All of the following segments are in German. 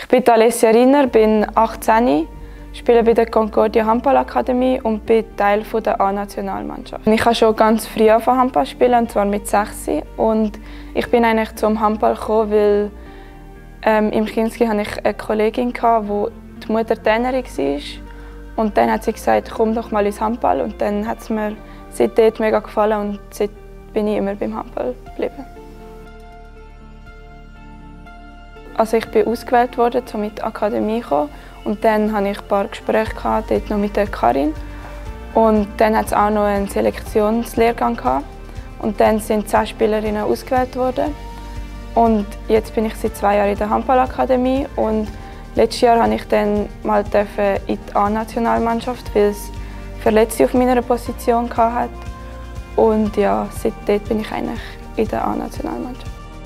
Ich bin Alessia Riner, bin 18, spiele bei der Concordia Handballakademie und bin Teil der A-Nationalmannschaft. Ich habe schon ganz früh angefangen Handball zu spielen, und zwar mit 6. Und ich bin eigentlich zum Handball gekommen, weil im Kinski hatte ich eine Kollegin, die Mutter Trainerin war. Und dann hat sie gesagt, komm doch mal ins Handball. Und dann hat es mir seitdem mega gefallen und seit bin ich immer beim Handball geblieben. Also ich bin ausgewählt worden, um mit der Akademie zu kommen. Und dann hatte ich ein paar Gespräche dort noch mit der Karin. Und dann hat es auch noch einen Selektionslehrgang gehabt. Und dann sind 10 Spielerinnen ausgewählt worden. Und jetzt bin ich seit 2 Jahren in der Handballakademie. Und letztes Jahr durfte ich dann mal in die A-Nationalmannschaft, weil es Verletzte auf meiner Position hatte. Und ja, seitdem bin ich eigentlich in der A-Nationalmannschaft.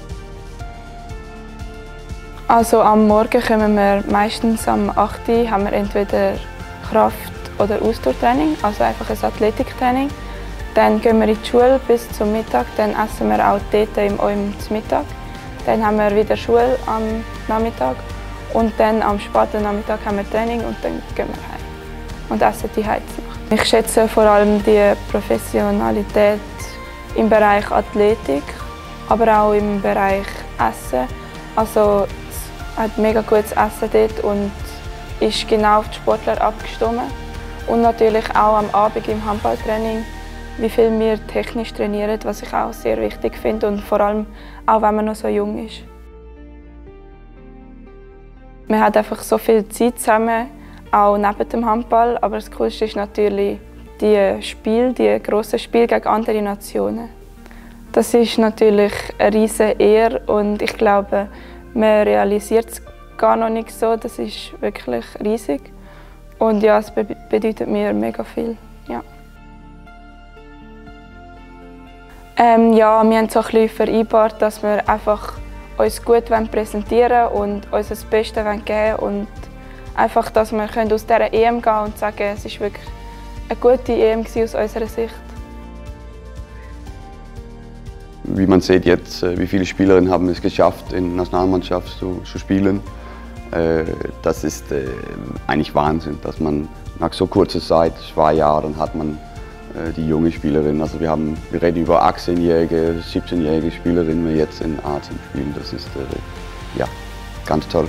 Also am Morgen kommen wir meistens am 8 Uhr, haben wir entweder Kraft- oder Ausdauertraining, also einfach ein Athletiktraining. Dann gehen wir in die Schule bis zum Mittag, dann essen wir auch dort im OIM zum Mittag. Dann haben wir wieder Schule am Nachmittag und dann am späten Nachmittag haben wir Training und dann gehen wir heim und essen die Nacht. Ich schätze vor allem die Professionalität im Bereich Athletik, aber auch im Bereich Essen. Also es hat mega gutes Essen dort und ist genau auf die Sportler abgestimmt. Und natürlich auch am Abend im Handballtraining, wie viel wir technisch trainieren, was ich auch sehr wichtig finde und vor allem auch, wenn man noch so jung ist. Man hat einfach so viel Zeit zusammen, auch neben dem Handball, aber das Coolste ist natürlich die grossen Spiele gegen andere Nationen. Das ist natürlich eine riesige Ehre und ich glaube, man realisiert es gar noch nicht so. Das ist wirklich riesig und ja, es bedeutet mir mega viel. Ja. Ja, wir haben so ein bisschen vereinbart, dass wir einfach uns gut präsentieren und uns das Beste geben wollen und einfach, dass wir aus dieser EM gehen und sagen, es war wirklich eine gute EM aus unserer Sicht. Wie man sieht jetzt, wie viele Spielerinnen haben es geschafft, in der Nationalmannschaft zu spielen. Das ist eigentlich Wahnsinn, dass man nach so kurzer Zeit, 2 Jahren, hat man die junge Spielerin. Also wir reden über 18-jährige, 17-jährige Spielerinnen, die jetzt in A-Team spielen. Das ist ja, ganz toll.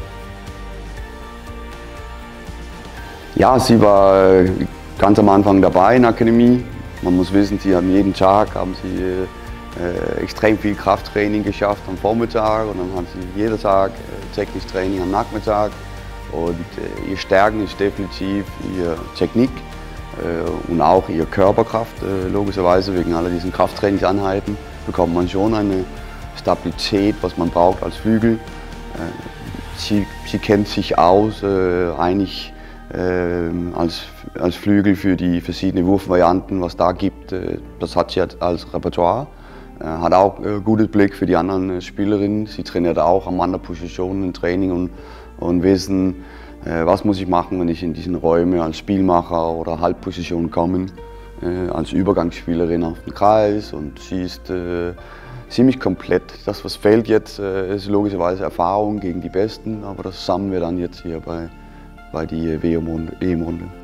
Ja, sie war ganz am Anfang dabei in der Akademie. Man muss wissen, jeden Tag haben sie extrem viel Krafttraining geschafft am Vormittag und dann haben sie jeden Tag technisches Training am Nachmittag. Und ihr Stärken ist definitiv ihre Technik und auch ihre Körperkraft. Logischerweise wegen all diesen Krafttrainingseinheiten bekommt man schon eine Stabilität, was man braucht als Flügel. Sie kennt sich aus eigentlich als Flügel für die verschiedenen Wurfvarianten, was da gibt. Das hat sie als Repertoire. Hat auch guten Blick für die anderen Spielerinnen. Sie trainiert auch an anderen Positionen im Training und wissen, was muss ich machen, wenn ich in diesen Räumen als Spielmacher oder Halbposition komme, als Übergangsspielerin auf den Kreis. Und sie ist ziemlich komplett. Das, was fehlt jetzt, ist logischerweise Erfahrung gegen die Besten, aber das sammeln wir dann jetzt hier bei die EM-Runde.